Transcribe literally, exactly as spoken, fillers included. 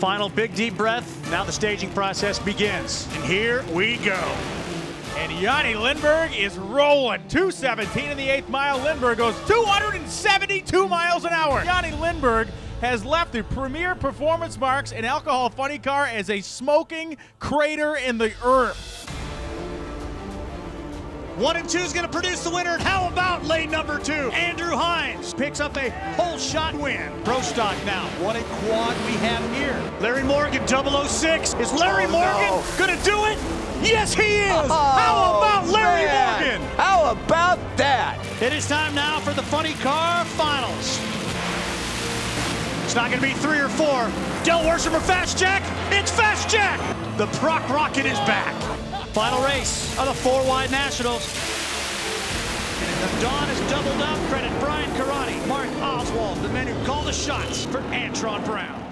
Final big deep breath. Now the staging process begins. And here we go. And Yanni Lindberg is rolling. two seventeen in the eighth mile. Lindberg goes two hundred seventy-two miles an hour. Yanni Lindberg has left the premier performance marks in alcohol funny car as a smoking crater in the earth. One and two is going to produce the winner. And how about lane number two? Andrew Hines picks up a whole shot win. Pro stock now. What a quad we have here. Larry Morgan, double oh six. Is Larry oh, Morgan no. going to do it? Yes, he is. Oh, how about Larry man. Morgan? How about that? It is time now for the funny car finals. It's not going to be three or four. Del Worsham or Fast Jack? It's Fast Jack. The Proc Rocket is back. Final race of the four wide Nationals. And the dawn is doubled up. Credit Brian Karate, Mark Oswald, the men who call the shots for Antron Brown.